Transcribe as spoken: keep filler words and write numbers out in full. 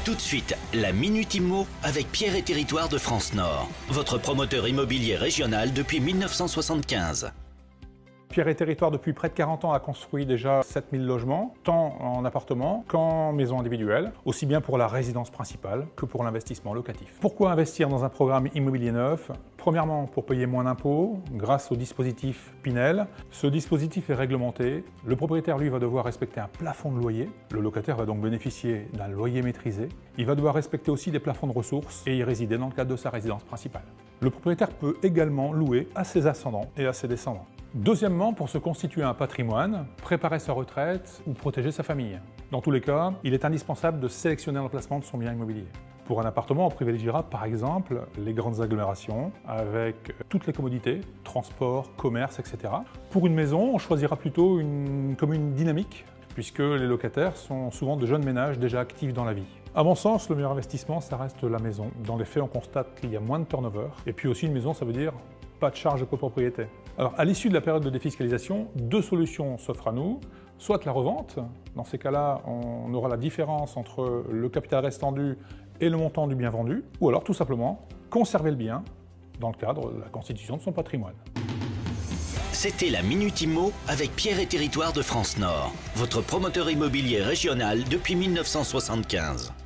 Tout de suite, la Minute Immo avec Pierre et Territoire de France Nord, votre promoteur immobilier régional depuis mille neuf cent soixante-quinze. Pierre et Territoire, depuis près de quarante ans, a construit déjà sept mille logements, tant en appartements qu'en maisons individuelles, aussi bien pour la résidence principale que pour l'investissement locatif. Pourquoi investir dans un programme immobilier neuf? Premièrement, pour payer moins d'impôts, grâce au dispositif Pinel. Ce dispositif est réglementé. Le propriétaire, lui, va devoir respecter un plafond de loyer. Le locataire va donc bénéficier d'un loyer maîtrisé. Il va devoir respecter aussi des plafonds de ressources et y résider dans le cadre de sa résidence principale. Le propriétaire peut également louer à ses ascendants et à ses descendants. Deuxièmement, pour se constituer un patrimoine, préparer sa retraite ou protéger sa famille. Dans tous les cas, il est indispensable de sélectionner l'emplacement de son bien immobilier. Pour un appartement, on privilégiera par exemple les grandes agglomérations avec toutes les commodités, transport, commerce, et cetera. Pour une maison, on choisira plutôt une commune dynamique, puisque les locataires sont souvent de jeunes ménages déjà actifs dans la vie. À mon sens, le meilleur investissement, ça reste la maison. Dans les faits, on constate qu'il y a moins de turnover. Et puis aussi, une maison, ça veut dire pas de charge de copropriété. Alors, à l'issue de la période de défiscalisation, deux solutions s'offrent à nous. Soit la revente. Dans ces cas-là, on aura la différence entre le capital restant dû et le montant du bien vendu. Ou alors, tout simplement, conserver le bien dans le cadre de la constitution de son patrimoine. C'était la Minute Immo avec Pierre et Territoire de France Nord, votre promoteur immobilier régional depuis mille neuf cent soixante-quinze.